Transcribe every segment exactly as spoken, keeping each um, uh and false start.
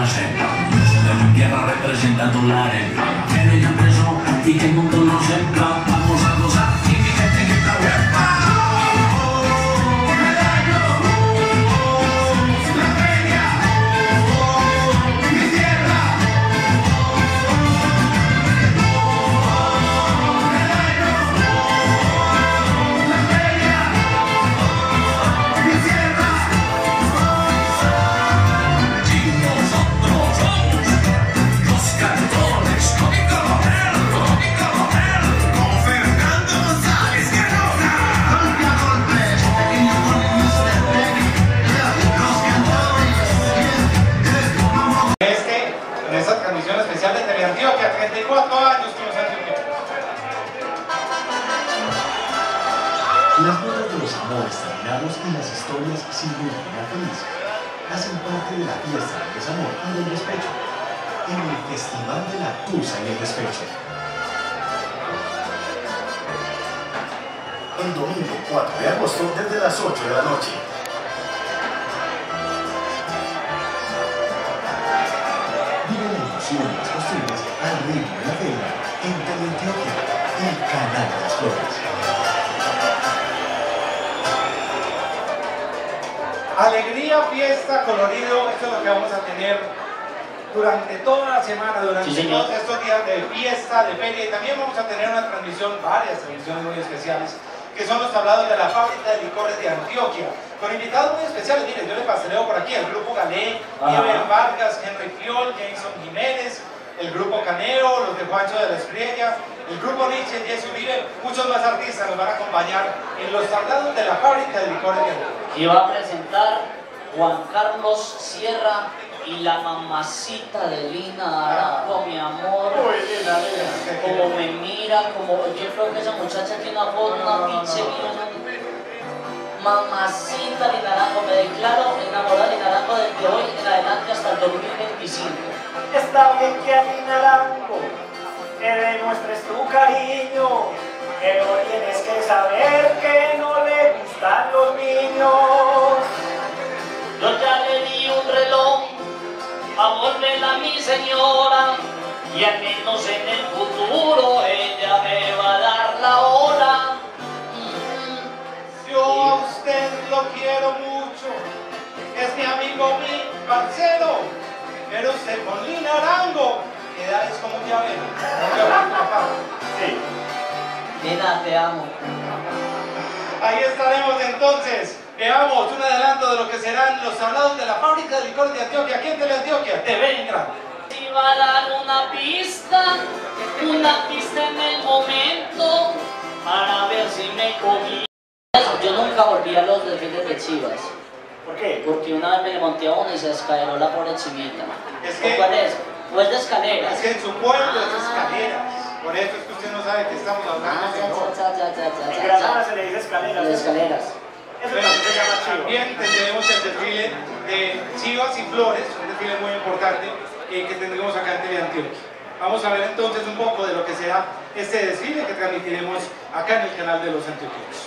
base. Yo soy de mi tierra representando la arepa. Pero ya empezó y que el mundo lo sepa. Vamos a gozar y mi gente que está huepa. treinta y cuatro años con los antioqueños. Las notas de los amores terminados y las historias sin un final feliz hacen parte de la fiesta del desamor y del despecho en el Festival de la Tusa y el Despecho. El domingo cuatro de agosto desde las ocho de la noche. Vive la emoción y las costumbres al ritmo de la feria en Teleantioquia, el canal de las flores. Alegría, fiesta, colorido, esto es lo que vamos a tener durante toda la semana, durante sí, todos estos días de fiesta, de feria, y también vamos a tener una transmisión, varias transmisiones muy especiales, que son los tablados de la fábrica de licores de Antioquia, con invitados muy especiales. Miren, yo les paseo por aquí, el grupo Galé, Iber Vargas, Henry Fiol, Jason Jiménez, el grupo Caneo, los de Juancho de la Espriella, el grupo Nietzsche, Jesse Uribe, muchos más artistas nos van a acompañar en los tablados de la fábrica de licores de Antioquia. Y va a presentar Juan Carlos Sierra y la mamacita de Lina Arango, mi amor. Uy, Lina, Lina. Como me mira, como yo creo que esa muchacha tiene una voz, una no, pinche no, no, no. Mamacita Lina Arango, me declaro enamorada de Lina Arango desde hoy en adelante hasta el dos mil veinticinco. Está bien que a Lina Arango te demuestres tu cariño, pero tienes que saber que no le gustan los niños. Yo ya le di un reloj a volverla a mi señora, y al menos en el futuro ella me va a dar la hora. Yo a usted lo quiero mucho, es mi amigo, mi parcero, pero usted con Lina Arango, que edad es como un llavero. Sí. Lina, te amo. Ahí estaremos entonces. Veamos un adelanto de lo que serán los tablados de la fábrica de licores de Antioquia, aquí en Teleantioquia, T V en grande. Iba a dar una pista, una pista en el momento, para ver si me comí. Yo nunca volví a los desfiles de Chivas. ¿Por qué? Porque una vez me le monté a uno y se descaeró la pobre chivita. Es que, ¿Cuál es? ¿O es de escaleras? Es que en su pueblo ah. es de escaleras. Por eso es que usted no sabe que estamos hablando. Ah, ya, ya, ya, ya, ya, En ya, Granada ya. se le dice escaleras. De escaleras. Eso también se llama chivo. También tendremos el desfile de Chivas y Flores, un desfile muy importante eh, que tendremos acá en Teleantioquia. Vamos a ver entonces un poco de lo que será este desfile que transmitiremos acá en el canal de los antioqueños.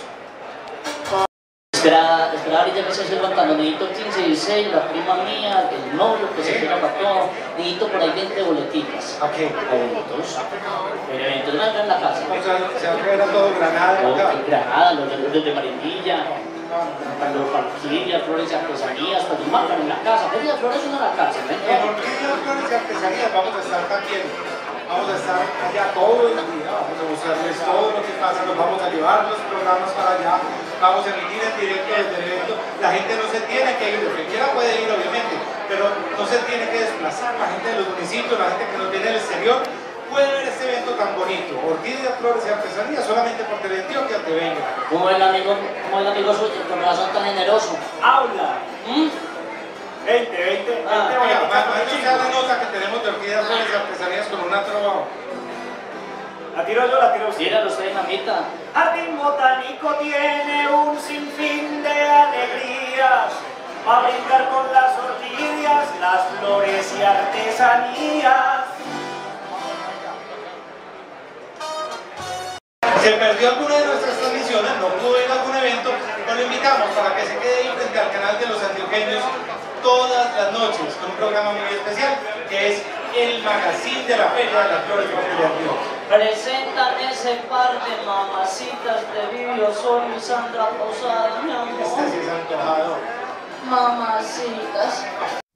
Espera, espera ahorita que se sirva cuando necesito quince, dieciséis, la prima mía, el novio que se quiera para todo, necesito por ahí veinte boletitas. ¿A qué? A eventos. Pero eventos no entran en la casa. O sea, se va a quedar todo Granada. Todo acá. en Granada, los de, los de Marinilla, cuando Orquídea, Flores y Artesanías, cuando marcan en la casa. Feria de Flores uno en la casa, ¿ven? En Orquídea, Flores y Artesanías vamos a estar también. Vamos a estar allá todo el día, vamos a mostrarles todo lo que pasa, nos vamos a llevar los programas para allá, vamos a emitir en directo desde el evento. La gente no se tiene que ir, el que quiera puede ir obviamente, pero no se tiene que desplazar. La gente de los municipios, la gente que nos viene del exterior, puede ver este evento tan bonito. Orquídea, Flores y Artesanías, solamente por Teleantioquia te venga. ¿Cómo es el amigo, cómo es el amigo suyo, con razón tan generoso? Habla. ¿Mm? veinte, veinte, veinte Ah, oiga, boletitas más por ya la nota que tenemos de Orquídea, Flores y Artesanías con una trova. La tiro yo, la tiro usted. Tíralo usted, mamita. Jardín Botánico tiene un sinfín de alegrías, a brincar con las orquídeas, las flores y artesanías. Se perdió alguna de nuestras transmisiones, no pudo ir a algún evento, con lo invitamos para que se quede ahí frente al canal de los antioqueños todas las noches con un programa muy especial que es el magazine de la Feria de las Flores de Antioquia. Presentan ese par de mamacitas de Vivi Osorio y Sandra Posada, mi amor. Este sí es antojado. Mamacitas.